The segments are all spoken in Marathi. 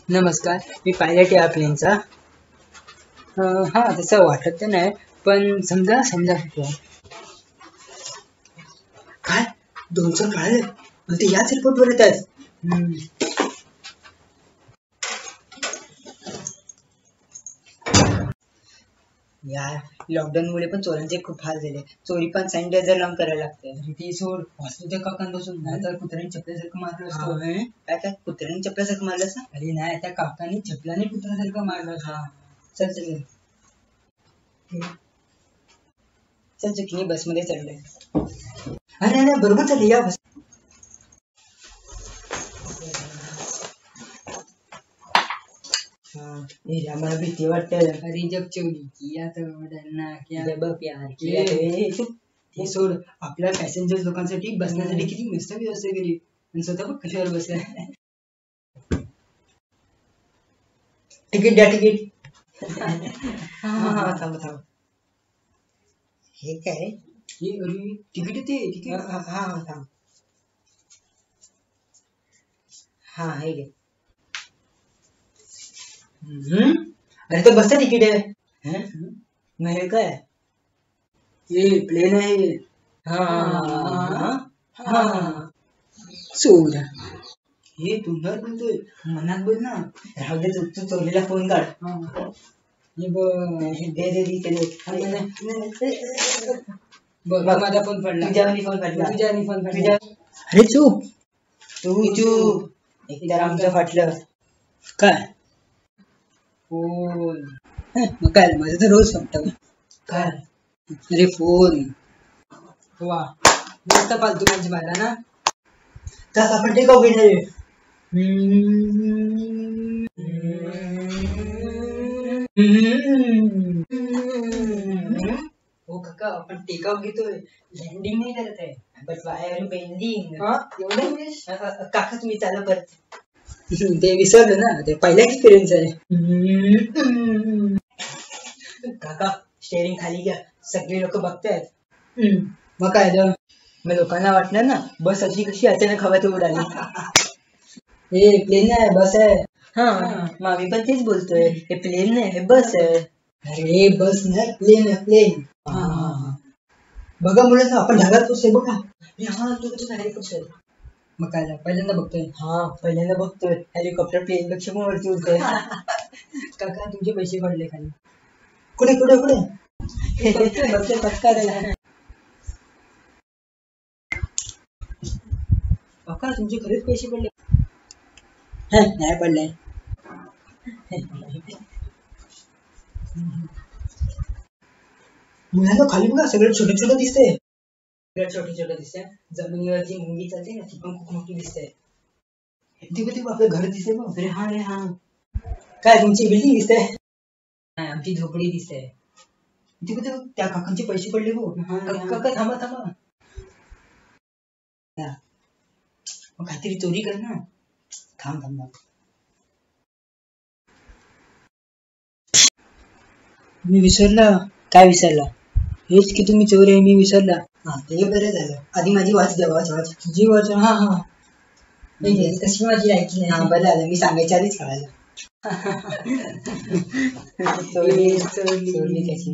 नमस्कार, मी पायलट या प्लेनचा. हा तसं वाटत तर नाही, पण समजा समजा शकतो. काय 200 कळाले पण ते याच एअरपोर्टवर येत आहेत. यार, लॉकडाऊन मुळे पण चोरांचे खूप हाल झाले. चोरी पण सॅनिटायझर लावून करायला लागते. ती सोड हॉस्पिटल काकांपासून नाही तर कुत्र्याने चपल्यासारखं मारलं असतं. काय काय कुत्र्याने चपल्यासारखं मारलं असं? अरे नाही, त्या काकांनी चपलाने कुत्र्यासारखं मारलं. हा चल चल चल चुकीने बसमध्ये चढले. अरे अरे बरोबर चालली या बस. मला भीती वाटते. अरे जग चोरी किया तो डरना क्या जब प्यार किया हे सोड. आपल्या पॅसेंजर लोकांसाठी बसण्यासाठी किती मस्त व्यवस्था केली आणि स्वतः बघ कशावर बसलाय. तिकीट द्या तिकीट. थांब थांब. हे काय हे अरे तिकीट येते तिकीट. हा थांब. हा हे घे. अरे तो बसचं तिकीट आहे. मग हे काय हे प्लेन आहे. हा सोड. हे तुला बोलतोय मनात बोल ना. राहू दे तू चोरीला फोन काढ. दे दे बघ माझा फोन पडला. तुझ्या फोन पडला. तुझ्या अरे चूप तू चूप एकदा आमचं फाटलं काय फोन. मग काय माझं तर रोज फक्त काय अरे फोन वा मस्त फालतू माझी मारा ना. त्यात आपण टेक ऑफ घेणार. हो काका आपण टेक ऑफ घेतोय. लँडिंग नाही करत आहे. But why are bending. एवढं काका तुम्ही चालू करत. ते विसरलं ना. ते पहिला एक्सपिरियन्स आहे. काका स्टेअरिंग खाली घ्या. सगळे लोक बघतायत. मग काय मग लोकांना वाटणार ना बस अशी कशी अचानक हव्यात उडाली. हे प्लेन आहे बस आहे. हा मग आम्ही पण तेच बोलतोय. हे प्लेन नाही हे बस आहे. अरे बस नाही प्लेन आहे प्लेन. बघा मुलांना आपण ढगात पोचतोय बघा. हा तू डायरेक्ट पोचतोय. मग काय पहिल्यांदा बघतोय. हा पहिल्यांदा बघतोय. हेलिकॉप्टर प्लेन पेक्षा पण वरती उडतोय. काका तुमचे पैसे पडले खाली. कुठे कुठे कुठे बघतोय पत्कार. काका तुमचे खरेच पैसे पडले. नाही पडले. मुलांना खाली बघा सगळं छोटे छोटे दिसते. सगळं छोटे छोटे दिसते. जमिनीवर जी मुंगी चालते ना ती पण खूप मोठी दिसते. आपलं घर दिसते बघ. अरे हा रे हा काय तुमची बिल्डिंग दिसते. आमची झोपडी दिसते. त्या काकांचे पैसे पडले हो. काका थांबा थांबा. मग काहीतरी चोरी कर ना. थांब थांब. मी विसरला. काय विसरला. हेच की तुम्ही चोर आहे मी विसरला. हा ते बरं झालं. आधी माझी वाच द्या वाच तुझी वाच. हा हा तशी माझी ऐकली नाही. हा बरं झालं मी सांगायच्या आधीच कळालं. चोरली कशी.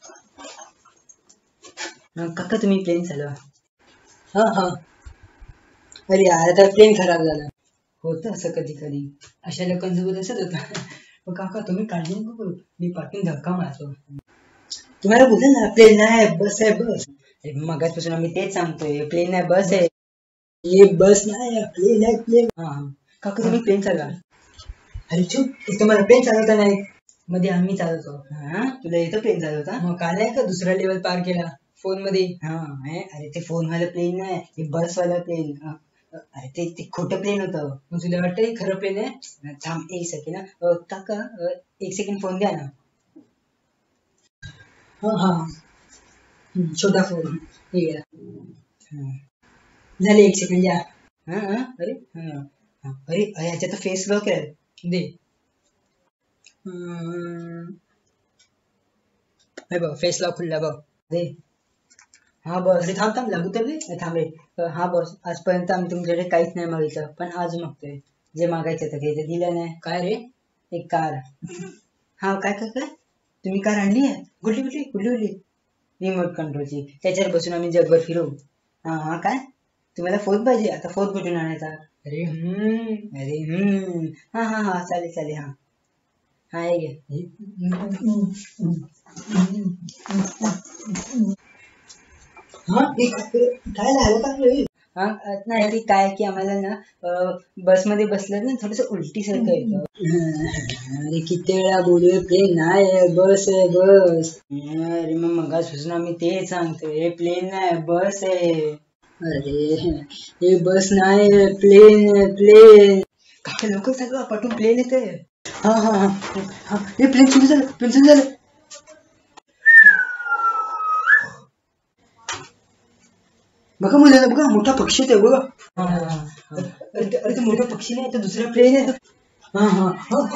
काका तुम्ही प्लेन चालवा. हा अरे यार आता प्लेन खराब झाला. होतं असं कधी कधी. अशा लोकांसोबत असत होतं. मग काका तुम्ही काळजी नको करू. मी पाठवून धक्का मारतो. तुम्हाला बोललं ना प्लेन आहे बस आहे बस. मगाचपासून आम्ही तेच सांगतोय प्लेन आहे बस आहे. ये बस नाही प्लेन आहे प्लेन. हा काका तुम्ही प्लेन चालवा. अरे चूप एक तुम्हाला प्लेन चालवता नाही. मध्ये आम्ही चालवतो. हा तुला येतं प्लेन चालवता. मग काल आहे का दुसरा लेवल पार केला फोन मध्ये. हा अरे ते फोन वाला प्लेन नाही हे बस वाला प्लेन. अरे ते खोटं प्लेन होतं. मग तुला वाटतं खरं प्लेन आहे. थांब एक सेकंड. काका एक सेकंड फोन द्या ना. हा छोटा फोन हे झाले एक सेकंड द्या. अरे अरे याच्या तर फेस लॉक आहे दे. बघ फेस लॉक खुलला बघ दे. हा बॉस. अरे थांब लागू तर थांब रे. हा बॉस आजपर्यंत आम्ही तुमच्याकडे काहीच नाही मागितलं पण आज मागतोय. जे मागायचं होतं ते दिलं नाही. काय रे? एक कार. हा काय काय काय तुम्ही कार आणली आहे? कुठली कुठली कुठली कुठली? रिमोट कंट्रोलची. त्याच्यावर बसून आम्ही जगभर फिरू. हा हा काय तुम्हाला फोन पाहिजे? आता फोन कुठून आणायचा? अरे हा हा हा चालेल चालेल हा हा हे घे. हा काय झालं का रे? हा नाही की काय की आम्हाला ना बसमध्ये बसलं ना थोडस उलटी सारखं येतं. अरे किती वेळा बोलू प्लेन नाही आहे, बस आहे बस. अरे मग मगापासून आम्ही तेच सांगतोय हे प्लेन नाही बस आहे. अरे हे बस नाही प्लेन आहे प्लेन. काका लवकर सगळं पाठवून प्लेन येते. हा हा हा हा हे प्लेन सुरू झालं. बघा मुलाला बघा मोठा पक्षी आहे बघा. हा हा हा अरे तो मोठा पक्षी नाही तो दुसरा प्लेन आहे. हा हा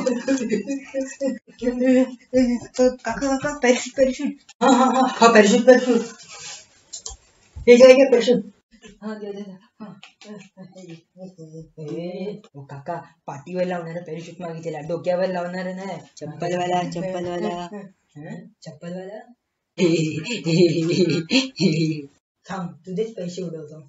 काका काका पॅराशूट पॅराशूट. हा हा हा हा पॅराशूट पॅराशूट. हे घ्या पॅराशूट. हा द्या द्या द्या. ओ काका पाठीवर लावणारा पॅराशूट मागितलेला डोक्यावर लावणारा नाही. चप्पलवाला चप्पलवाला. चप्पलवाला. थांब तुझेच पैसे उडवतो.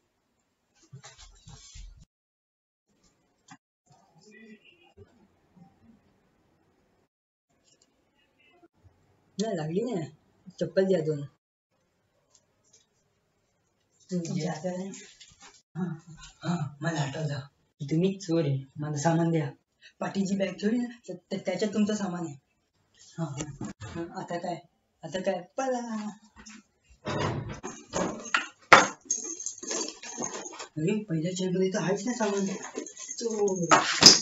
नाही लागली नाही चप्पल द्या दोन. हा मला आठवलं तुम्ही चोर आहे माझं सामान द्या. पाठीची बॅग ठेवली ना त्याच्यात तुमचं सामान आहे. हा हा आता काय पळा. अरे पहिल्या चेकमध्ये तर आहेच ना सामान. चोर.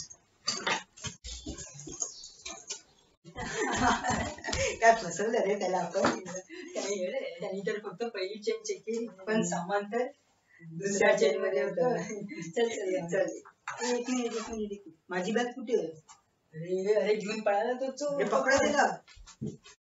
काय फसवलं रे त्याला आपण. त्यांनी तर फक्त पहिली चेन चेक केली पण सामान तर दुसऱ्या चेन मध्ये होतं. चल चल चल एक मिनिट माझी बॅग कुठे आहे? अरे अरे घेऊन पळाला तो चोर. पकडा त्याला.